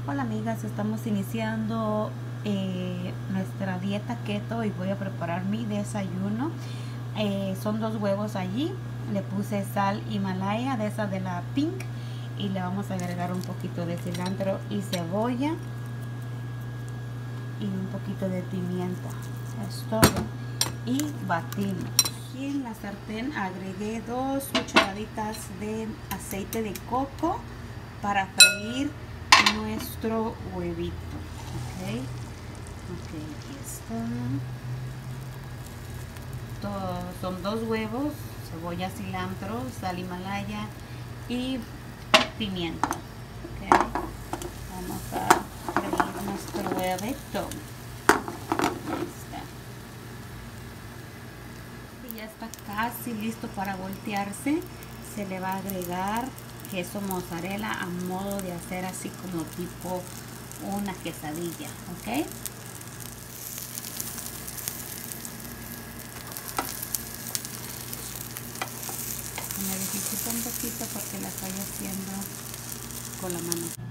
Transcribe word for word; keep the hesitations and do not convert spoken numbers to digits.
Hola amigas, estamos iniciando eh, nuestra dieta keto y voy a preparar mi desayuno. Eh, son dos huevos allí, le puse sal Himalaya de esa de la Pink y le vamos a agregar un poquito de cilantro y cebolla y un poquito de pimienta. Es todo. Y batimos. Y en la sartén agregué dos cucharaditas de aceite de coco para freír nuestro huevito. Ok, ok, aquí está. Todo, son dos huevos, cebolla, cilantro, sal Himalaya y pimienta. Okay. Vamos a freír nuestro huevito. Ahí está. Y ya está casi listo para voltearse. Se le va a agregar queso mozzarella a modo de hacer así como tipo una quesadilla, ¿ok? Me dificulta un poquito porque la estoy haciendo con la mano.